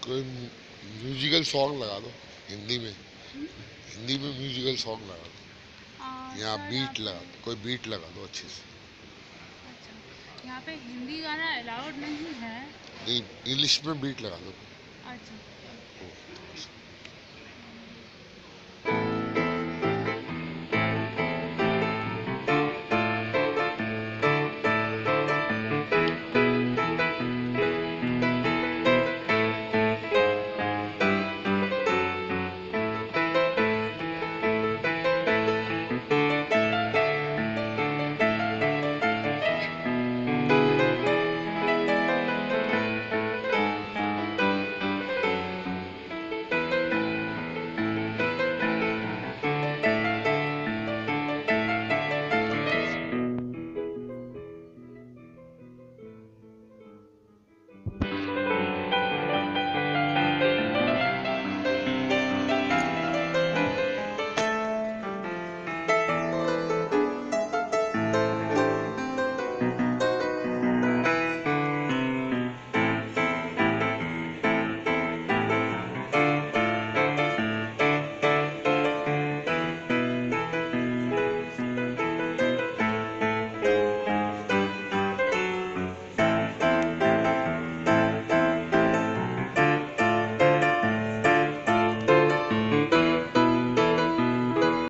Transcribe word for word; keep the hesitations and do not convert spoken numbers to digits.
कोई musical song लगा दो हिंदी में। हिंदी में म्यूजिकल सॉन्ग लगा दो या बीट लगा दो, कोई बीट लगा दो अच्छे से। अच्छा, यहाँ पे हिंदी गाना अलाउड नहीं है। नहीं, इंग्लिश में बीट लगा दो। अच्छा।